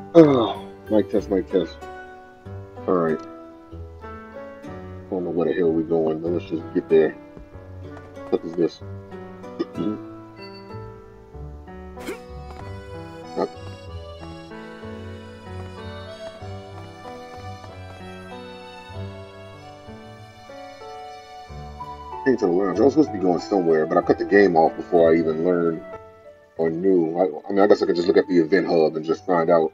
Mic test, mic test. All right. I don't know where the hell we're going, but let's just get there. What is this? Came to the lounge. I was supposed to be going somewhere, but I cut the game off before I even learned or knew. I mean, I guess I could just look at the event hub and just find out.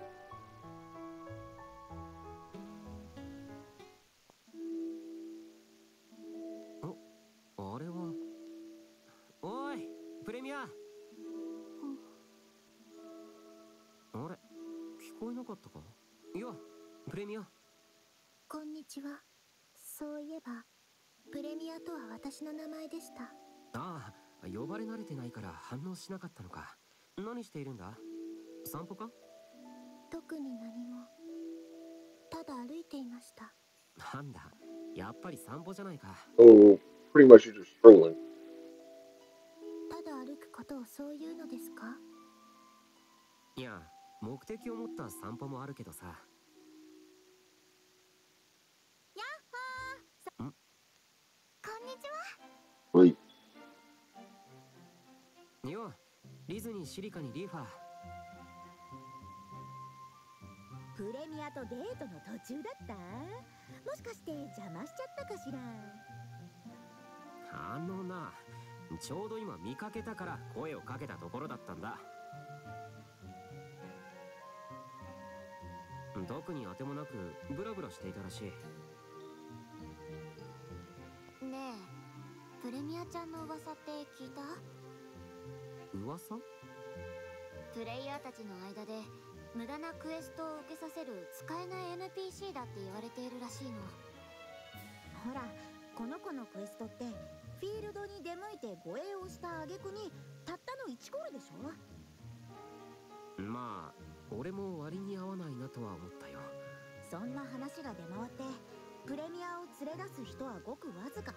Oh, あれは。おい、プレミア。あれ、聞こえなかったか？いや、プレミア。 こんにちは。そういえば、プレミアとは私の名前でした。 ああ、呼ばれ慣れてないから反応しなかったのか。何しているんだ？散歩か？ 特に何も。ただ歩いていました。 なんだ、やっぱり散歩じゃないか。 Oh, pretty much you're just strolling. ただ歩くことをそういうのですか？ いや、目的を持った散歩もあるけどさ。 やっほー。こんにちは。 Wait. よ、リズにシリカにリーファー。 プレミアとデートの途中だった？もしかして邪魔しちゃったかしら？ あのな、ちょうど今見かけたから声をかけたところだったんだ。特にあてもなくブラブラしていたらしい。 ねえ、プレミアちゃんの噂って聞いた？ 噂？ プレイヤーたちの間で無駄なクエストを受けさせる使えない NPC だって言われているらしいの。 ほら、この子のクエストってフィールドに出向いて護衛をした挙句にたったの1コールでしょ？ まあ、俺も割に合わないなとは思ったよ。 そんな話が出回ってプレミアを連れ出す人はごくわずか。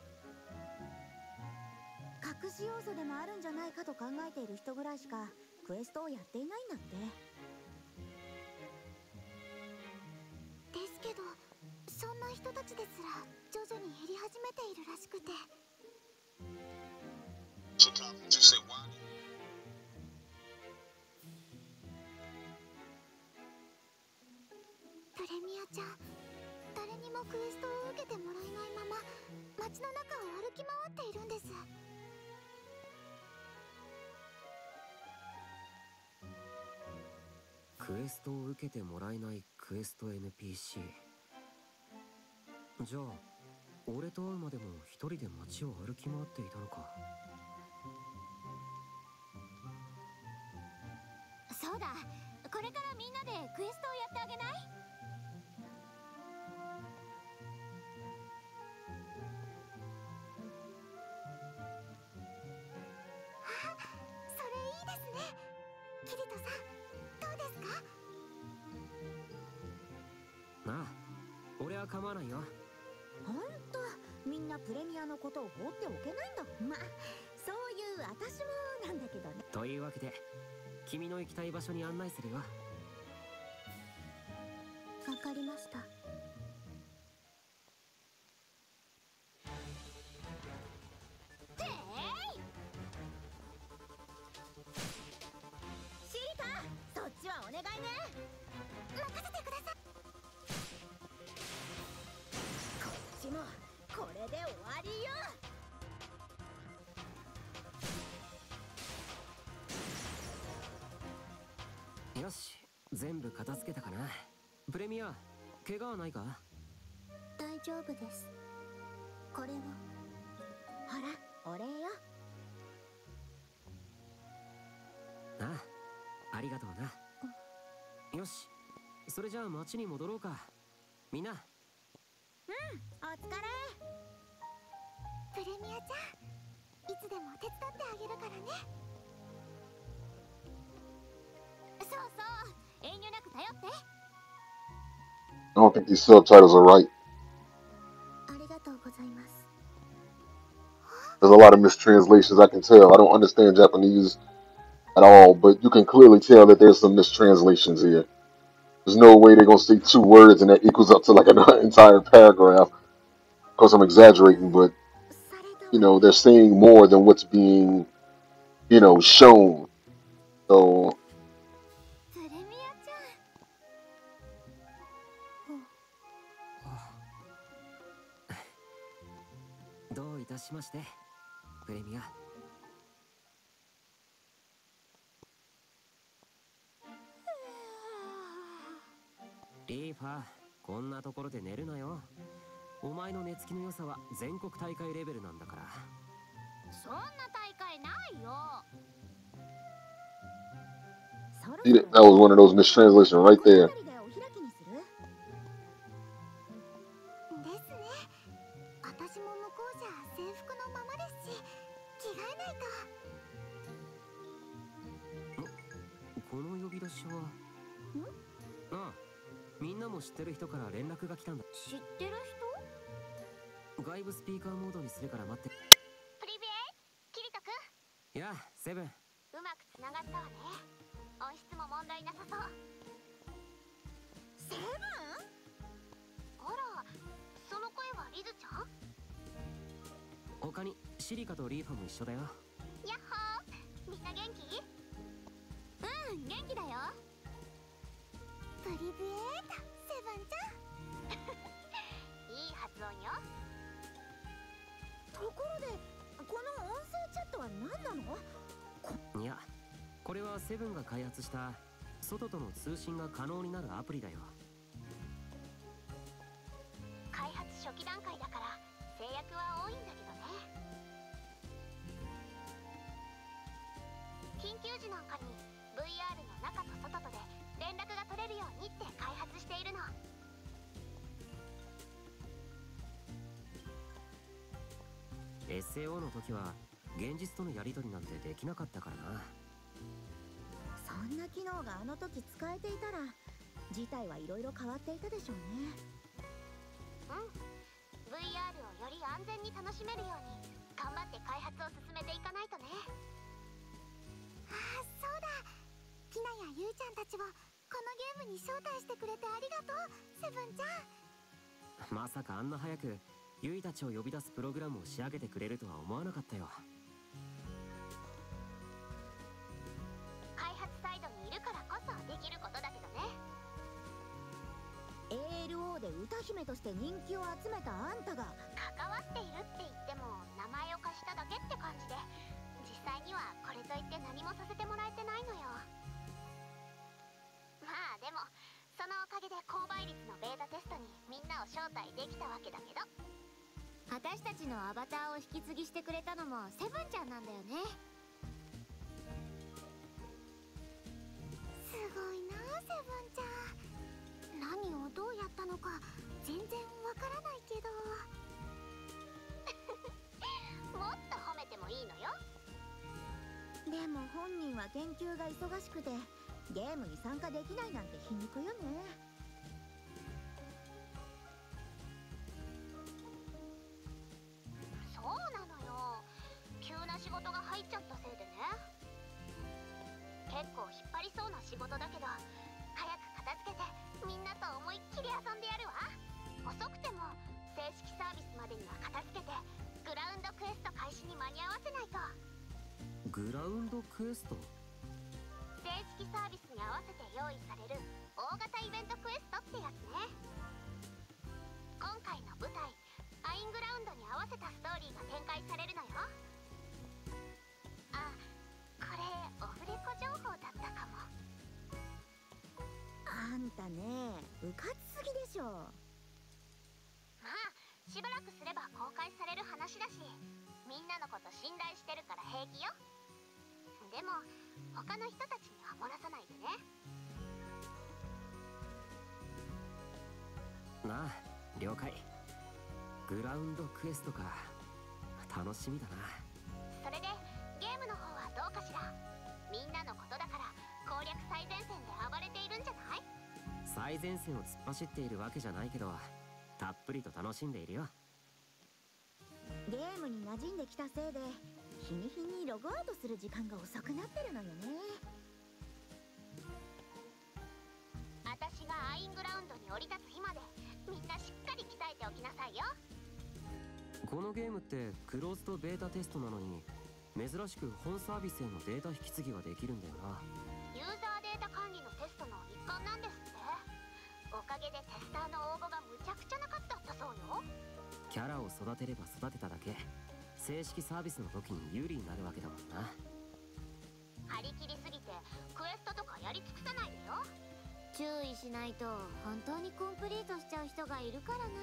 隠し要素でもあるんじゃないかと考えている人ぐらいしかクエストをやっていないんだって。 ですけど、そんな人たちですら徐々に減り始めているらしくて。プレミアちゃん、誰にもクエストを受けてもらえないまま街の中を歩き回っているんです。 クエストを受けてもらえないクエスト NPC。じゃあ、俺と会うまでも一人で街を歩き回っていたのか。 そうだ、これからみんなでクエストをやってあげない？あ、それいいですね。キリトさん、どうですか？ なあ、俺は構わないよ。 ほんと、みんなプレミアのことを放っておけないんだ。ま、そういう私もなんだけどね。 というわけで、君の行きたい場所に案内するよ。 わかりました。 シリカ、そっちはお願いね。 任せてください。 こっちもこれで終わりよ。 よし、全部片付けたかな。プレミア、怪我はないか？ 大丈夫です。これを。 ほら、お礼よ。 ああ、ありがとうな。よし、それじゃあ街に戻ろうか。みんな。 うん、お疲れ。 プレミアちゃん、いつでも手伝ってあげるからね。そうそう、遠慮なく頼って。 I don't think these subtitles are right. ありがとうございます。 There's a lot of mistranslations, I can tell. I don't understand Japanese at all, but you can clearly tell that there's some mistranslations here. There's no way they're gonna say 2 words and that equals up to like an entire paragraph. Of course, I'm exaggerating, but されたわね。 they're saying more than what's being, shown. So プレミアちゃん。 どういたしまして、プレミア。リーファー、こんなところで寝るなよ。お前の寝つきの良さは全国大会レベルなんだから。 そんな大会ないよ。 そろそ see ろ that was one of those mistranslations right この there. 辺りでお開きにする？ ですね。私も向こうじゃ制服のままですし、着替えないと。 この呼び出しは。ああ、みんなも知ってる人から連絡が来たんだ。 知ってる人？ 外部スピーカーモードにするから待って。 プリビエキリトくん、 やあ、セブン。 うまくつながったわね。音質も問題なさそう。 セブン？ あら、その声はリズちゃん？ 他にシリカとリーファも一緒だよ。 やっほー、みんな元気？うん、元気だよ。プリビエータ、セブンちゃん。いい発音よ。 ところでこの音声チャットは何なの？ いや、これはセブンが開発した外との通信が可能になるアプリだよ。 開発初期段階だから制約は多いんだけどね。緊急時なんかに VR の中と外とで連絡が取れるようにって開発しているの。 SAO の時は現実とのやり取りなんてできなかったからな。 そんな機能があの時使えていたら事態はいろいろ変わっていたでしょうね。 うん、VR をより安全に楽しめるように頑張って開発を進めていかないとね。ああ、そうだ。ピナやユウちゃんたちをこのゲームに招待してくれてありがとう、セブンちゃん。 まさかあんな早くユイたちを呼び出すプログラムを仕上げてくれるとは思わなかったよ。 開発サイドにいるからこそできることだけどね。 ALO で歌姫として人気を集めたあんたが関わっているって言っても名前を貸しただけって感じで、実際にはこれといって何もさせてもらえてないのよ。まあでもそのおかげで購買率のベータテストにみんなを招待できたわけだけど、私たちのアバターを引き継ぎしてくれたのもセブンちゃんなんだよね。すごいなあ、セブンちゃん。何をどうやったのか全然わからないけどもっと褒めてもいいのよ。 でも本人は研究が忙しくてゲームに参加できないなんて皮肉よね。 そうなのよ。急な仕事が入っちゃったせいでね。結構引っ張りそうな仕事だけど早く片付けてみんなと思いっきり遊んでやるわ。遅くても正式サービスまでには片付けてグラウンドクエスト開始に間に合わせないと。 グラウンドクエスト？ 正式サービスに合わせて用意される大型イベントクエストってやつね。今回の舞台アイングラウンドに合わせたストーリーが展開されるのよ。あ、これオフレコ情報だったかも。 あんたねうかつすぎでしょ。 まあしばらくすれば公開される話だし、みんなのこと信頼してるから平気よ。でも他の人たちには漏らさないでね。 なあ、了解。グラウンドクエストか。楽しみだな。 それでゲームの方はどうかしら。みんなのことだから攻略最前線で暴れているんじゃない？ 最前線を突っ走っているわけじゃないけど、たっぷりと楽しんでいるよ。 ゲームに馴染んできたせいで日に日にログアウトする時間が遅くなってるのよね。 あ私がアイングラウンドに降り立つ日までみんなしっかり鍛えておきなさいよ。 このゲームってクローズとベータテストなのに、珍しく本サービスへのデータ引き継ぎができるんだよな。 ユーザーデータ管理のテストの一環なんですって。おかげでテスターの応募がむちゃくちゃなかったそうよ。 キャラを育てれば育てただけ、正式サービスの時に有利になるわけだもんな。 張り切りすぎてクエストとかやり尽くさないでよ。 注意しないと本当にコンプリートしちゃう人がいるからな。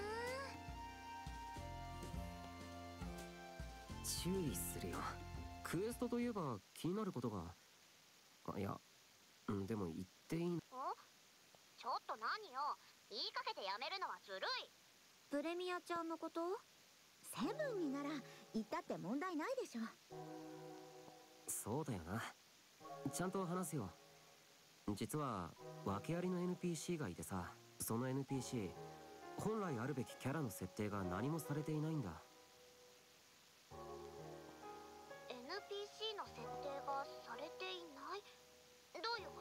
注意するよ。クエストといえば気になることが。いや、でも言っていいの？ ちょっと何よ、言いかけてやめるのはずるい。 プレミアちゃんのこと？セブンになら言ったって問題ないでしょ。 そうだよな。ちゃんと話すよ。実は訳ありの NPC がいてさ、その NPC 本来あるべきキャラの設定が何もされていないんだ。 NPC の設定がされていない？どういうこと？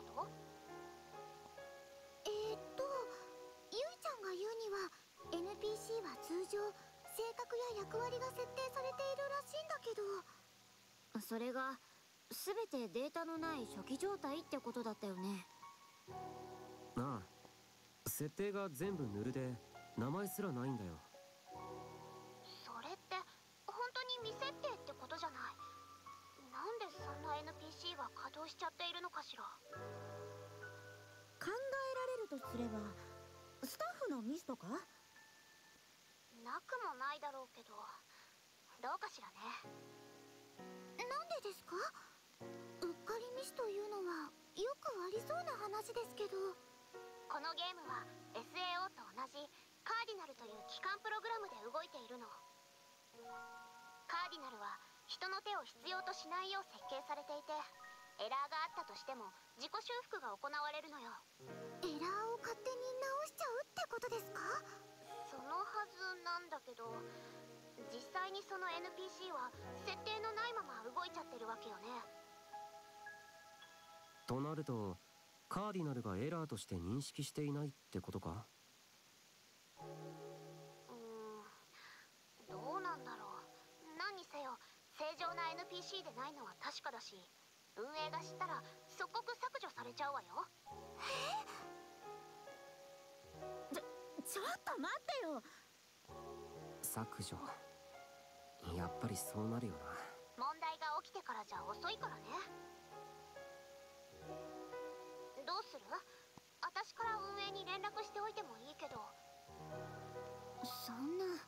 ゆいちゃんが言うには NPC は通常性格や役割が設定されているらしいんだけど、それが全てデータのない初期状態ってことだったよね。 ああ、設定が全部ヌルで名前すらないんだよ。 それって本当に未設定ってことじゃない。なんでそんな NPC が稼働しちゃっているのかしら。 考えられるとすればスタッフのミスとか？ なくもないだろうけど、どうかしらね。 なんでですか？うっかりミスというのはよくありそうな話ですけど。 このゲームは SAO と同じカーディナルという基幹プログラムで動いているの。カーディナルは人の手を必要としないよう設計されていて、エラーがあったとしても自己修復が行われるのよ。 エラーを勝手に直しちゃうってことですか？ そのはずなんだけど、実際にその NPC は設定のないまま動いちゃってるわけよね。 となるとカーディナルがエラーとして認識していないってことか？ どうなんだろう。何にせよ正常な NPC でないのは確かだし、運営が知ったら即刻削除されちゃうわよ。 ちょっと待ってよ。 削除。やっぱりそうなるよな。 問題が起きてからじゃ遅いからね。どうする？私から運営に連絡しておいてもいいけど。 そんな。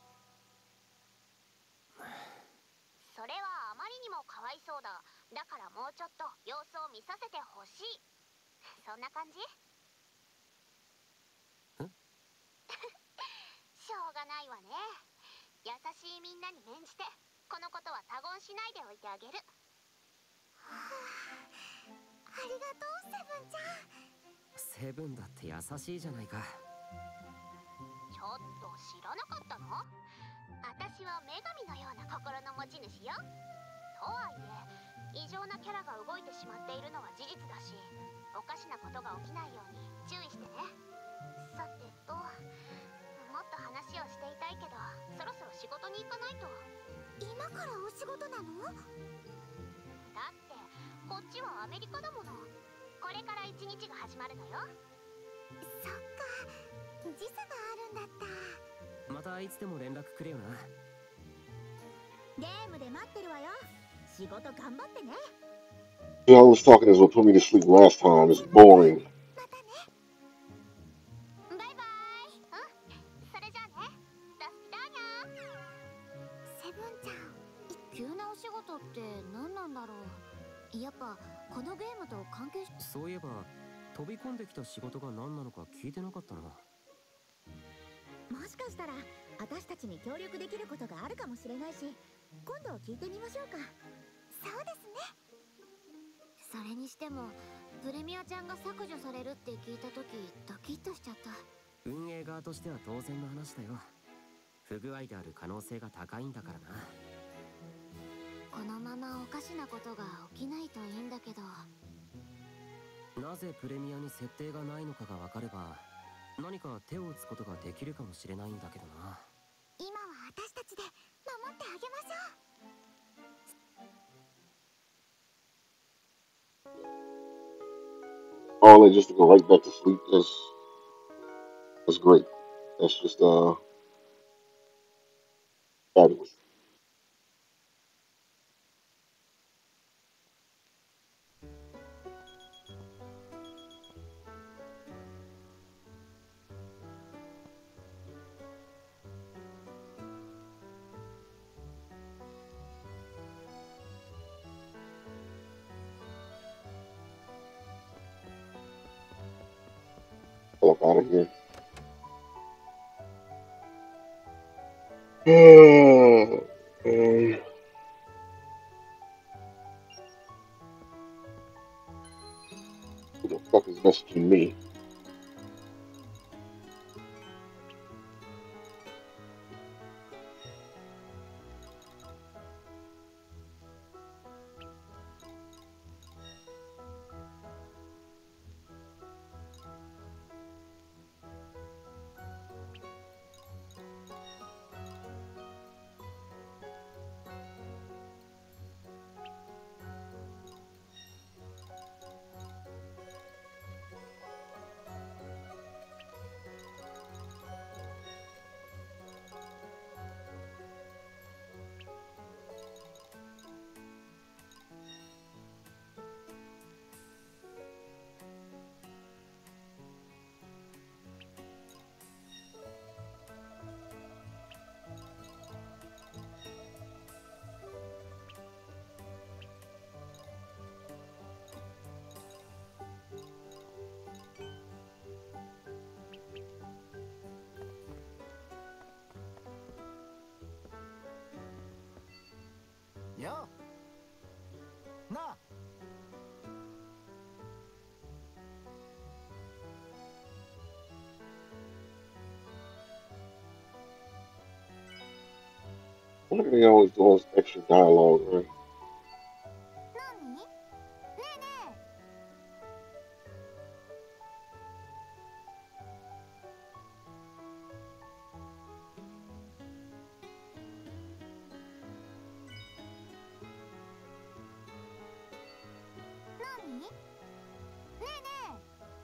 それはあまりにもかわいそうだ。だからもうちょっと様子を見させてほしい。そんな感じ？しょうがないわね。優しいみんなに免じてこのことは他言しないでおいてあげる。 ありがとう、セブンちゃん。 セブンだって優しいじゃないか。 ちょっと知らなかったの？私は女神のような心の持ち主よ。とはいえ異常なキャラが動いてしまっているのは事実だし、おかしなことが起きないように注意してね。さてと、もっと話をしていたいけど、そろそろ仕事に行かないと。 今からお仕事なの？ だってこっちはアメリカだもの。これから一日が始まるのよ。 そっか、時差があるんだった。 またいつでも連絡くれよな。 ゲームで待ってるわよ。仕事頑張ってね。 Yeah, I was talking as what put me to sleep last time. It's boring. またね。 バイバイ。それじゃあね。ダスピダーニャー。 セブンちゃん、急なお仕事って何なんだろう。やっぱこのゲームと関係し。 そういえば飛び込んできた仕事が何なのか聞いてなかったな。 もしかしたら私たちに協力できることがあるかもしれないし、今度聞いてみましょうか。そうですね。それにしてもプレミアちゃんが削除されるって聞いた時ドキッとしちゃった。 運営側としては当然の話だよ。不具合である可能性が高いんだからな。 このままおかしなことが起きないといいんだけど。 なぜプレミアに設定がないのかが分かれば何か手を打つことができるかもしれないんだけどな。 今は私たちで守ってあげましょう。 All that just to go right back to sleep. That's great. That's just fabulous. Fuck out of here. Who the fuck is messaging me? Yo. Na. Why do they always do all this extra dialogue, right? 何？ねえねえ。何？ねえねえ。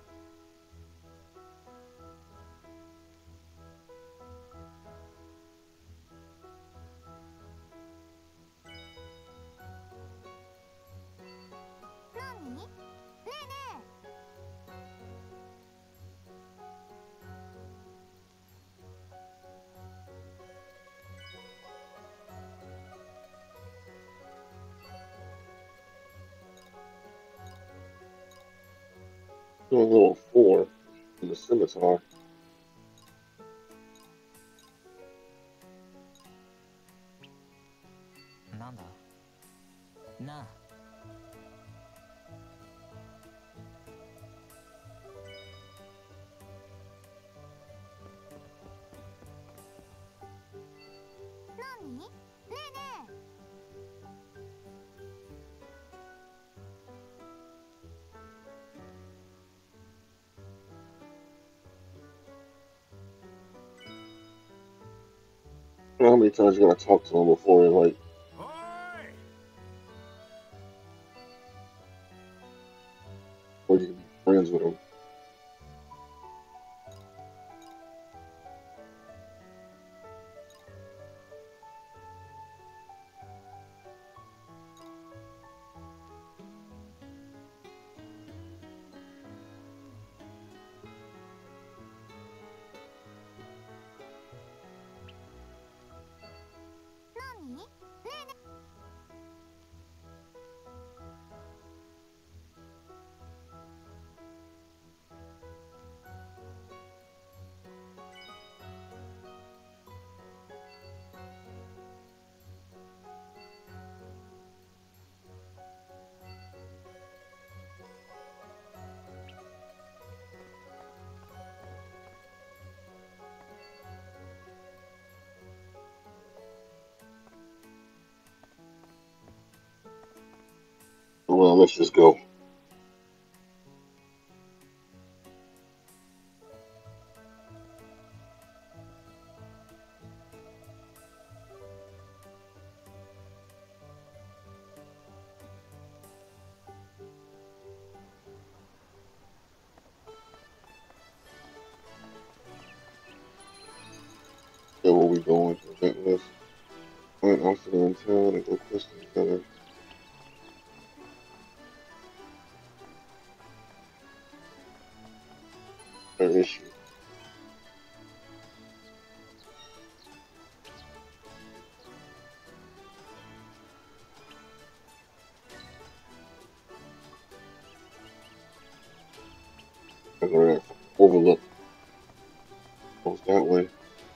何？ねえねえ。 Do a little 4 in the scimitar. なんだなあ。 何？ねえねえ。 You know how many times you gotta talk to him before you're like, or you can be friends with him? Well, let's just go. we going to event list? Find obstacle in town and go quest together. Their issue. I'm gonna overlook. Goes that way.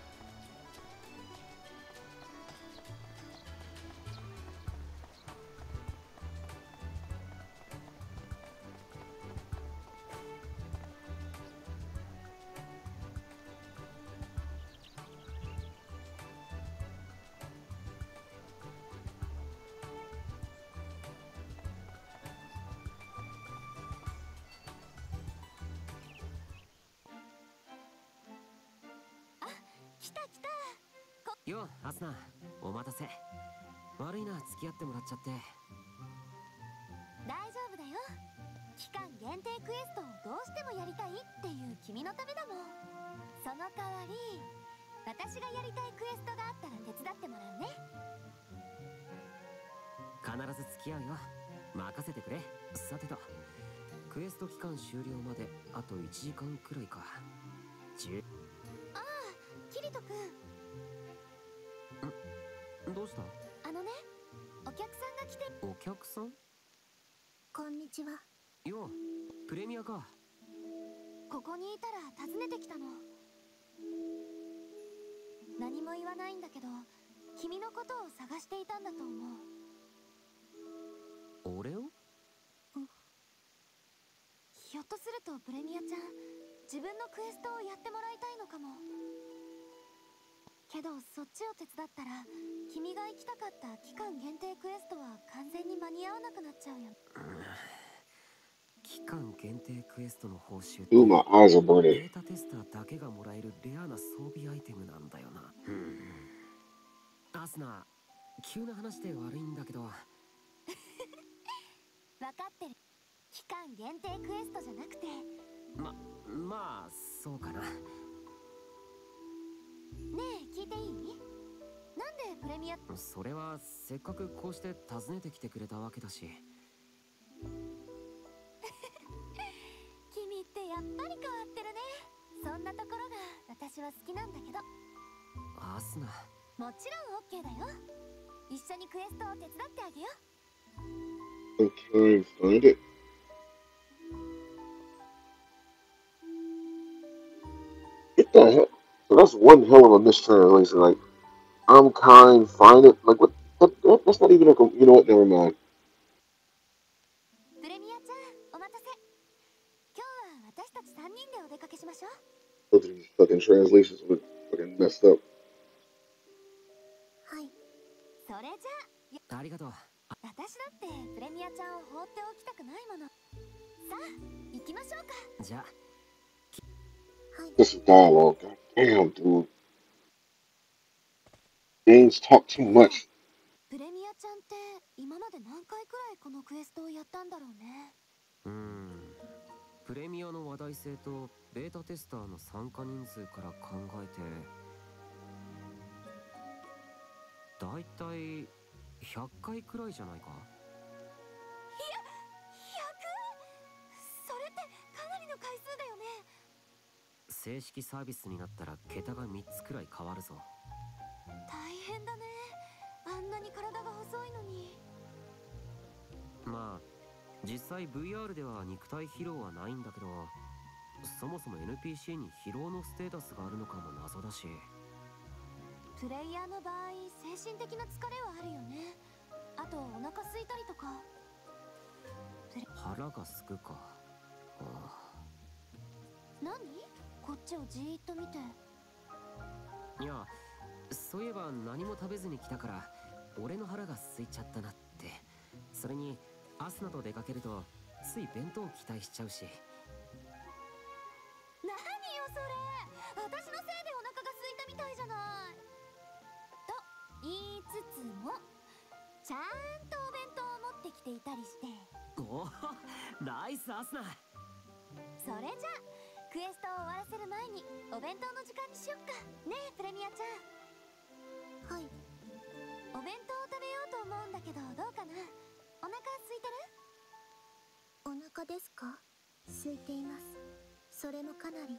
よ、アスナ、お待たせ。悪いな、付き合ってもらっちゃって。 大丈夫だよ。期間限定クエストをどうしてもやりたいっていう君のためだもん。その代わり、私がやりたいクエストがあったら手伝ってもらうね。 必ず付き合うよ。任せてくれ。さてと、クエスト期間終了まであと1時間くらいか。 ああ、キリト君。 どうした？ お客さんが来て。 お客さん？ こんにちは。 よ、プレミアか。 ここにいたら訪ねてきたの。何も言わないんだけど、君のことを探していたんだと思う。 俺を？ ひょっとするとプレミアちゃん、自分のクエストをやってもらいたいのかも。けどそっちを手伝ったら、君が行きたかった期間限定クエストは完全に間に合わなくなっちゃうよ。 期間限定クエストの報酬って Ooh, my eyes are デ burning. ータテスターだけがもらえるレアな装備アイテムなんだよな。アスナ、急な話で悪いんだけど。 わかってる。期間限定クエストじゃなくて。 まあ、そうかな。 ねえ、聞いていい？なんでプレミア？ それはせっかくこうして訪ねてきてくれたわけだし。 君ってやっぱり変わってるね。そんなところが私は好きなんだけど。 アスナ、 もちろん OK だよ。一緒にクエストを手伝ってあげよ I'm trying to find it. What the hell? So that's one hell of a mistranslation. Like, I'm kind, find it. Like, what? That's not even like a. You know what? Never mind. う。プレミアちゃん、お待たせ。今日は私たち3人でお出かけしましょう。 Those are just fucking translations were fucking messed up. はい。それじゃあ、 ありがとう。 私だってプレミアちゃんを放っておきたくないもの。さあ、行きましょうか。 じゃあ、 はい。 This is dialogue. God damn, dude. Games talk too much. プレミアちゃんって今まで何回くらいこのクエストをやったんだろうね。 プレミアの話題性とベータテスターの参加人数から考えて、だいたい100回くらいじゃないか。 100？それってかなりの回数だよね。 正式サービスになったら桁が3つくらい変わるぞ。 大変だね。あんなに体が細いのに。 まあ実際 VR では肉体疲労はないんだけど、そもそも NPC に疲労のステータスがあるのかも謎だし。 プレイヤーの場合、精神的な疲れはあるよね。あとお腹空いたりとか。 腹がすくか。 何？こっちをじーっと見て。 いや、そういえば何も食べずに来たから俺の腹が空いちゃったなって。それにアスナと出かけるとつい弁当を期待しちゃうし。 何よそれ、私のせいでお腹が空いたみたいじゃない。と言いつつもちゃんとお弁当を持ってきていたりして。 おお、ナイスアスナ。 それじゃあクエストを終わらせる前にお弁当の時間にしよっかねえプレミアちゃん。 弁当を食べようと思うんだけど、どうかな？お腹空いてる？お腹ですか？空いています。それもかなり。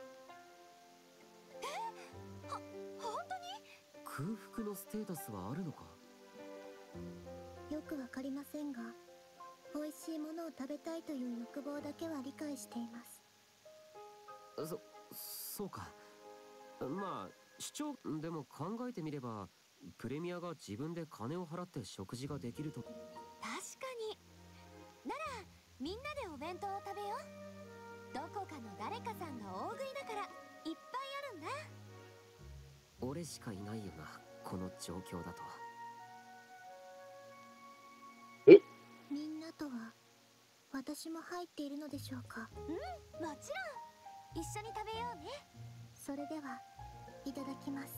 本当に？ 空腹のステータスはあるのか？ よくわかりませんが、美味しいものを食べたいという欲望だけは理解しています。 そうか。まあ主張でも考えてみれば、プレミアが自分で金を払って食事ができると。 確かに。ならみんなでお弁当を食べよう。どこかの誰かさんが大食いだからいっぱいあるんだ。 俺しかいないよな、この状況だと。 みんなとは私も入っているのでしょうか？うん、もちろん。一緒に食べようね。それではいただきます。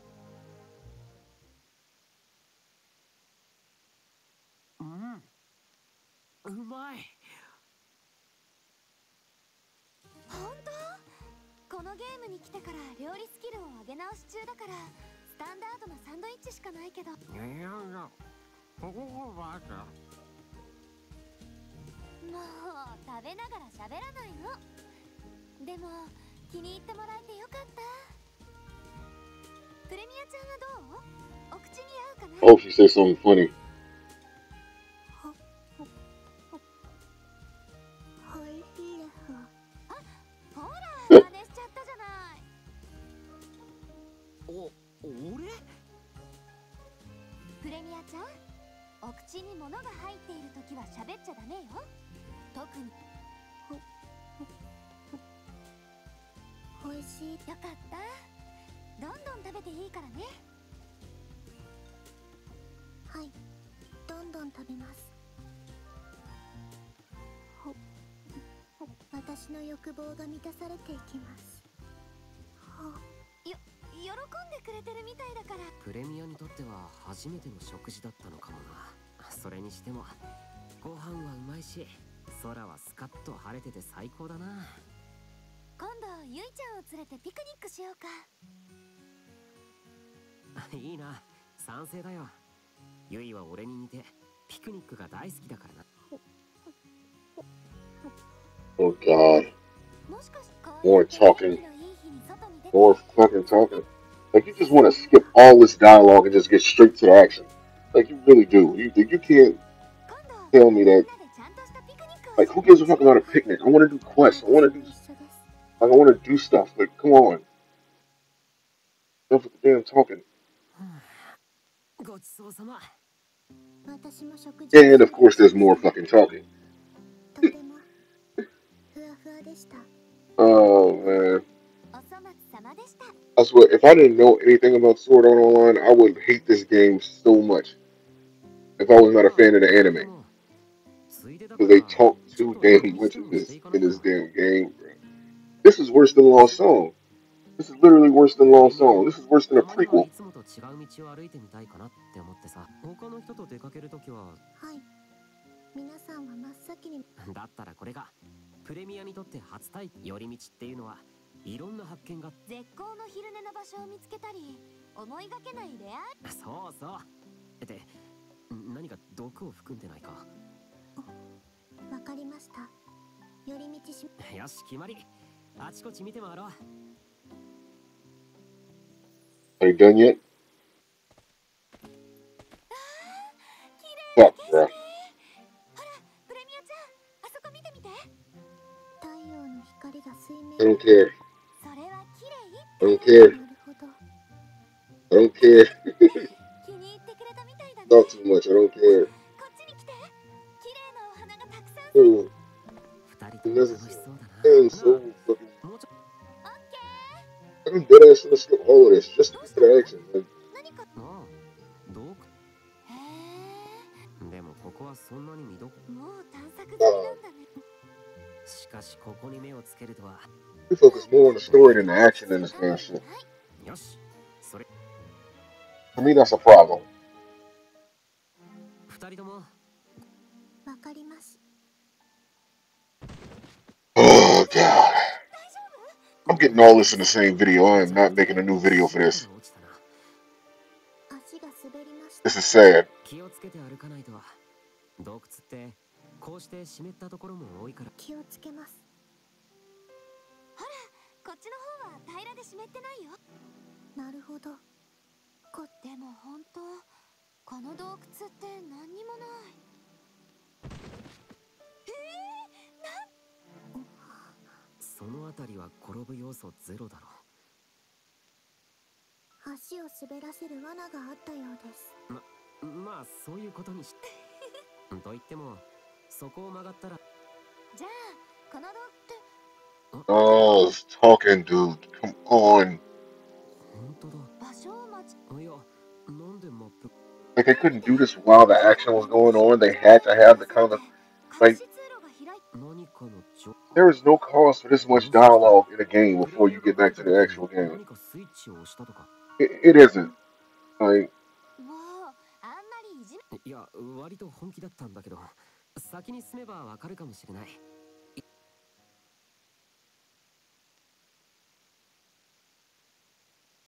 うまい。 本当？このゲームに来てから料理スキルを上げ直し中だから、スタンダードなサンドイッチしかないけど。 いやいや、ここがバカ。 もう食べながら喋らないの。でも気に入ってもらえてよかった。プレミアちゃんはどう？お口に合うかな？ I hope she says something funny. おいしいです。あ、ほら真似しちゃったじゃない。 俺？ プレミアちゃん、お口に物が入っているときは喋っちゃダメよ。特においしい。よかった。どんどん食べていいからね。はい、どんどん食べます。私の欲望が満たされていきます。喜んでくれてるみたいだから。 プレミアにとっては初めての食事だったのかもな。それにしてもご飯はうまいし、空はスカッと晴れてて最高だな。 今度ゆいちゃんを連れてピクニックしようか。 いいな、賛成だよ。ゆいは俺に似てピクニックが大好きだからな。 Oh God. もしかして More talking. いい日に外に出て。 More fucking talking. Like you just want to skip all this dialogue and just get straight to the action. Like you really do. You can't tell me that. Like who gives a fuck about a picnic? I want to do quests. I want to do. Like I want to do stuff. Like come on. Enough with the damn talking. ごちそうさま。 And of course, there's more fucking talking. とてもふわふわでした。 Oh man. お粗末様でした。 I swear, if I didn't know anything about Sword Art Online, I would hate this game so much. If I was not a fan of the anime. Because they talk too damn much in this damn game, bro. This is worse than Lost Song. This is literally worse than Lost Song. This is worse than a prequel. いつもと違う道を歩いてみたいかなって思ってさ。他の人と出かけるときは。 はい。皆さんは真っ先に。 だったらこれがプレミアにとって初体験。寄り道っていうのはいろんな発見が。 絶好の昼寝の場所を見つけたり、思いがけない出会い。 そうそう。で、何か毒を含んでないか。 わかりました。寄り道し。 よし、決まり。あちこち見て回ろう。 Are you done yet? Fuck, bro. ほら、プレミアちゃん、あそこ見てみて。太陽の光が水面。 I don't care. それは綺麗。 I don't care. なるほど。 I don't care. 気に入ってくれたみたいだね。 Talk too much. I don't care. こっちに来て。綺麗なお花がたくさん。 Oh, 二人とも楽しそうだな。 I'm so fucking. もうちょっ I'm dead ass gonna skip all of this just to get to the action. Like, 何か。 と。ああ、どうへえ。 でもここはそんなに見どこ。 もう探索済みなんだね。 しかしここに目をつけるとは。 we focus more on the story than the action in this damn shit. よし、それ。 For me, that's a problem. 二人とも。 わかります。 Oh god. I'm getting all this in the same video. I am not making a new video for this. 足が滑りました。 This This is sad. 気をつけて歩かないと。洞窟ってこうして湿ったところも多いから。 気をつけます。ほら、こっちの方は平らで湿ってないよ。なるほど。でも本当、この洞窟って何にもない。 そのあたりは転ぶ要素ゼロだろ。 足を滑らせる罠があったようです。 まあそういうことにしと言ってもそこを曲がったら。 じゃあこの洞って Oh, it's talking, dude. Come on. 本当だ。 場所を間違いや、なんでマップ。 Like they couldn't do this while the action was going on. They had to have the kind of 隠 like し通路が開いて。 何かの there is no cause for this much dialogue in a game before you get back to the actual game. 何かスイッチを押したとか。 It isn't. Like もうあんまりいじめ。 いや、割と本気だったんだけど、先に進めばわかるかもしれない。